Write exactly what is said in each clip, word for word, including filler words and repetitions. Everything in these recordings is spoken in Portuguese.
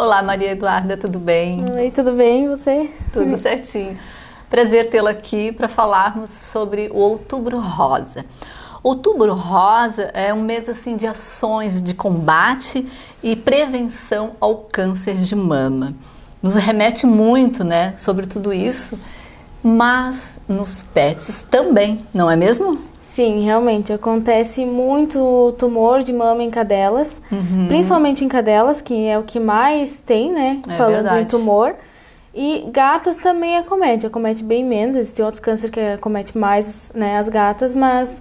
Olá, Maria Eduarda, tudo bem? Oi, tudo bem, e você? Tudo certinho. Prazer tê-la aqui para falarmos sobre o Outubro Rosa. Outubro Rosa é um mês assim de ações de combate e prevenção ao câncer de mama. Nos remete muito, né, sobre tudo isso, mas nos pets também, não é mesmo? Sim, realmente, acontece muito tumor de mama em cadelas, uhum. principalmente em cadelas, que é o que mais tem, né, é falando verdade. em tumor. E gatas também acomete, acomete bem menos, existem outros cânceres que acomete mais, né, as gatas, mas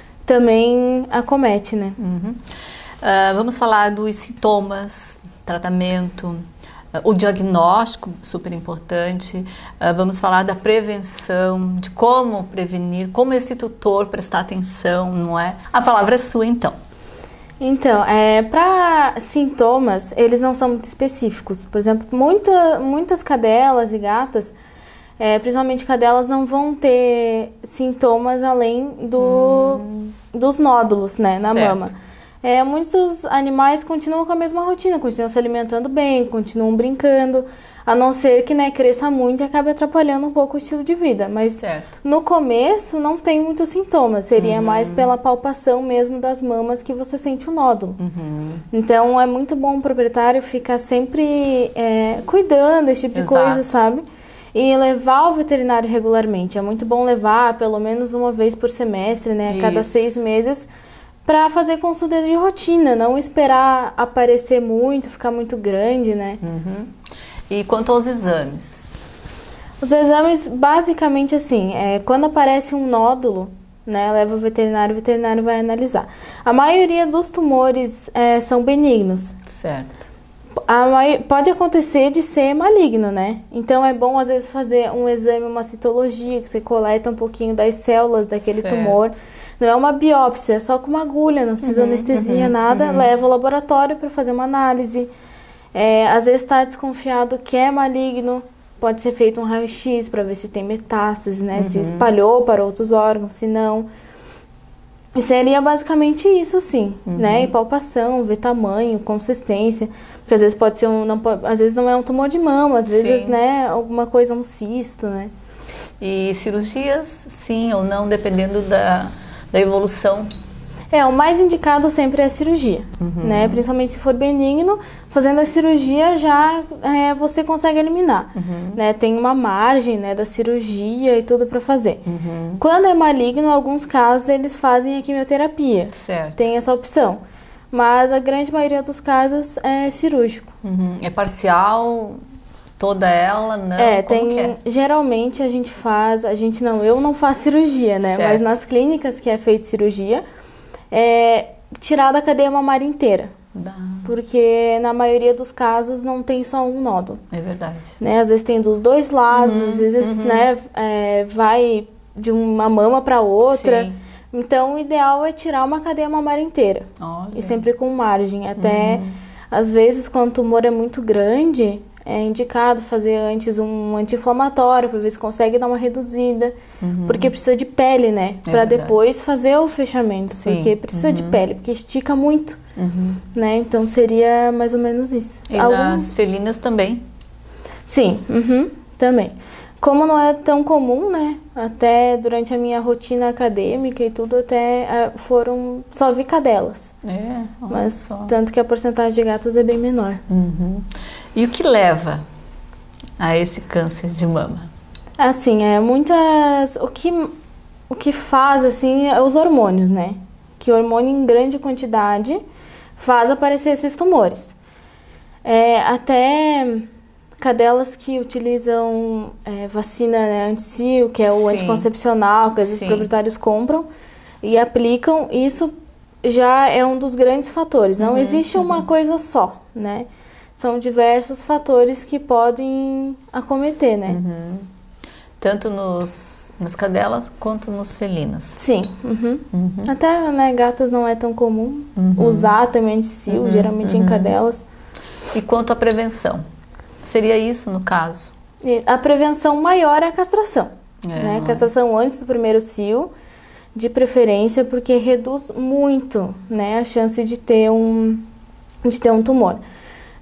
também acomete, né. Uhum. Uh, vamos falar dos sintomas, tratamento, uh, o diagnóstico, super importante. Uh, vamos falar da prevenção, de como prevenir, como esse tutor prestar atenção, não é? A palavra é sua, então. Então, é, para sintomas, eles não são muito específicos. Por exemplo, muita, muitas cadelas e gatas, é, principalmente cadelas, não vão ter sintomas além do, hum. dos nódulos, né, na certo. mama. É, muitos animais continuam com a mesma rotina, continuam se alimentando bem, continuam brincando, a não ser que, né, cresça muito e acabe atrapalhando um pouco o estilo de vida. Mas certo. no começo não tem muitos sintomas, seria uhum. mais pela palpação mesmo das mamas que você sente o nódulo. Uhum. Então é muito bom o proprietário ficar sempre é, cuidando desse tipo de Exato. coisa, sabe? E levar ao veterinário regularmente. É muito bom levar pelo menos uma vez por semestre, né, a cada seis meses, para fazer consulta de rotina, não esperar aparecer muito, ficar muito grande, né? Uhum. E quanto aos exames? Os exames, basicamente assim, é, quando aparece um nódulo, né, leva o veterinário, o veterinário vai analisar. A maioria dos tumores é, são benignos. Certo. A mai... Pode acontecer de ser maligno, né? Então é bom às vezes fazer um exame, uma citologia, que você coleta um pouquinho das células daquele certo. tumor. Não é uma biópsia, é só com uma agulha, não precisa uhum, anestesia, uhum, nada. Uhum. Leva ao laboratório para fazer uma análise. É, às vezes está desconfiado que é maligno, pode ser feito um raio-x para ver se tem metástase, né? Uhum. Se espalhou para outros órgãos, se não. E seria basicamente isso, sim, uhum. né? E palpação, ver tamanho, consistência, porque às vezes pode ser um, não pode, às vezes não é um tumor de mama, às vezes, sim. né, alguma coisa, um cisto, né? E cirurgias, sim ou não, dependendo da, da evolução. É, o mais indicado sempre é a cirurgia, uhum. né? Principalmente se for benigno, fazendo a cirurgia já é, você consegue eliminar, uhum. né? Tem uma margem, né, da cirurgia e tudo para fazer. Uhum. Quando é maligno, em alguns casos eles fazem a quimioterapia. Certo. Tem essa opção, mas a grande maioria dos casos é cirúrgico. Uhum. É parcial? Toda ela, não? É, Como tem, que é? Geralmente a gente faz, a gente não, eu não faço cirurgia, né? Certo. Mas nas clínicas que é feita cirurgia, é tirar da cadeia mamária inteira. Bah. Porque na maioria dos casos não tem só um nódulo. É verdade. Né? Às vezes tem dos dois lados, uhum, às vezes uhum. né, é, vai de uma mama para outra. Sim. Então o ideal é tirar uma cadeia mamária inteira. Olha. E sempre com margem. Até uhum. às vezes quando o tumor é muito grande, é indicado fazer antes um anti-inflamatório para ver se consegue dar uma reduzida, uhum. porque precisa de pele, né? É para depois fazer o fechamento, sim. porque precisa uhum. de pele, porque estica muito, uhum. né? Então seria mais ou menos isso. E Algum... nas felinas também? Sim, uhum, também. Como não é tão comum, né? Até durante a minha rotina acadêmica e tudo, até foram só vi cadelas. É, mas só. Tanto que a porcentagem de gatos é bem menor. Uhum. E o que leva a esse câncer de mama? Assim, é muitas... O que, o que faz, assim, é os hormônios, né? Que hormônio em grande quantidade faz aparecer esses tumores. É, até... cadelas que utilizam é, vacina, né, anti-cio, que é o Sim. anticoncepcional, que às vezes os proprietários compram e aplicam, isso já é um dos grandes fatores. Não uhum, existe uhum. uma coisa só, né? São diversos fatores que podem acometer, né? Uhum. Tanto nos, nas cadelas quanto nos felinos. Sim. Uhum. Uhum. Até, né, gatas não é tão comum uhum. usar também anti-cio, uhum, geralmente uhum. em cadelas. E quanto à prevenção? Seria isso no caso? A prevenção maior é a castração. É, né? Castração antes do primeiro cio, de preferência, porque reduz muito, né, a chance de ter um, de ter um tumor.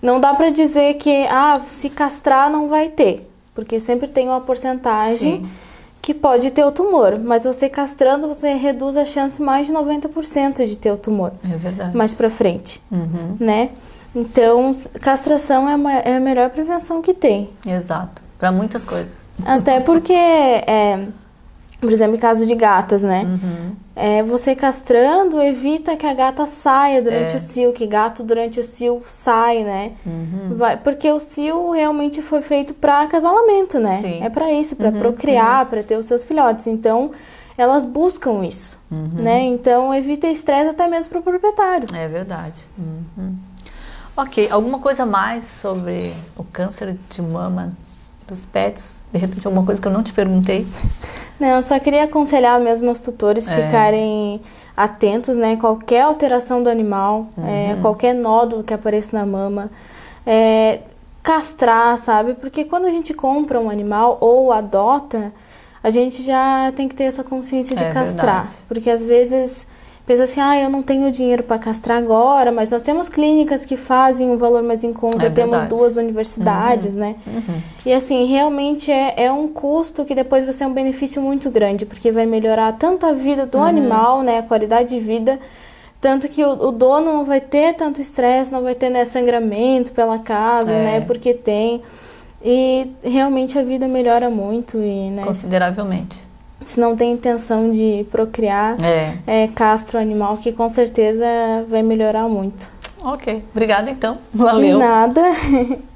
Não dá para dizer que, ah, se castrar não vai ter, porque sempre tem uma porcentagem Sim. que pode ter o tumor, mas você castrando, você reduz a chance mais de noventa por cento de ter o tumor. É verdade. Mais pra frente, uhum. né? Então, castração é, uma, é a melhor prevenção que tem. Exato, para muitas coisas. Até porque, é, por exemplo, em caso de gatas, né? Uhum. É, você castrando evita que a gata saia durante é. o cio, que gato durante o cio sai, né? Uhum. Vai, porque o cio realmente foi feito para acasalamento, né? Sim. É para isso, para uhum. procriar, uhum. para ter os seus filhotes. Então, elas buscam isso, uhum. né? Então, evita estresse até mesmo para o proprietário. É verdade. Uhum. Ok, alguma coisa a mais sobre o câncer de mama dos pets? De repente, alguma coisa que eu não te perguntei? Não, eu só queria aconselhar mesmo os tutores É. ficarem atentos, né? Qualquer alteração do animal, uhum. é, qualquer nódulo que apareça na mama, é, castrar, sabe? Porque quando a gente compra um animal ou adota, a gente já tem que ter essa consciência de É castrar. verdade. Porque às vezes pensa assim, ah, eu não tenho dinheiro para castrar agora, mas nós temos clínicas que fazem um valor mais em conta, É temos verdade. duas universidades, uhum. né? Uhum. E assim, realmente é, é um custo que depois vai ser um benefício muito grande, porque vai melhorar tanto a vida do uhum. animal, né, a qualidade de vida, tanto que o, o dono não vai ter tanto estresse, não vai ter, né, sangramento pela casa, É. né, porque tem. E realmente a vida melhora muito e, né, consideravelmente. Se não tem intenção de procriar, é. É, castra o animal, que com certeza vai melhorar muito. Ok, obrigada então. Valeu. De nada.